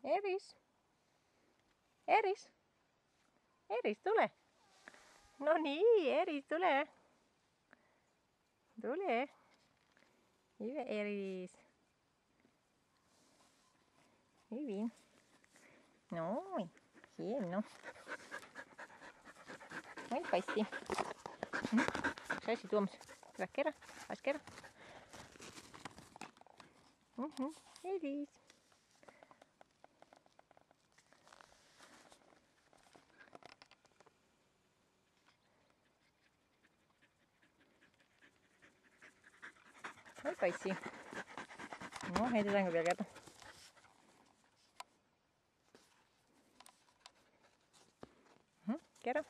Eris. Eris. Eris, tule. No niin, Eris, tule. Tule. Hyvä, Eris. Hyvin. Noin, hieno. Moi, Paisti. Saisi tuomassa. Hyvä, kerran. Vais kerran. Eris. Moi, Paissi. No, heitetäänkö vielä kerta? Kerran.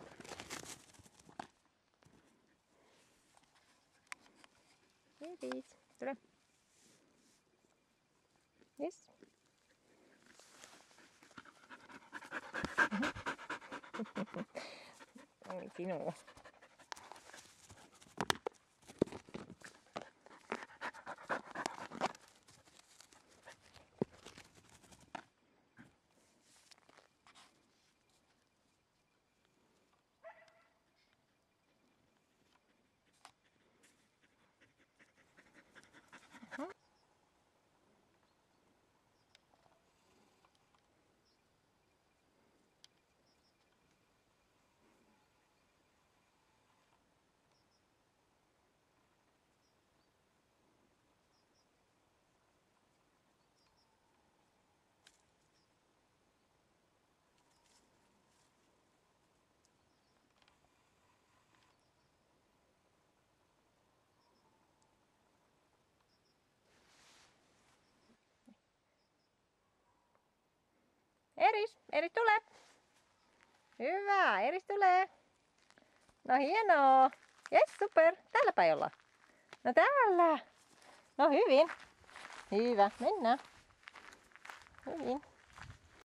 Eris, tule. Yes. Oi sinua. Eris, Eris tule. Hyvä, Eris tulee. No hienoa. Jes, super. Täällä päin ollaan. No täällä. No hyvin. Hyvä, mennään. Hyvin.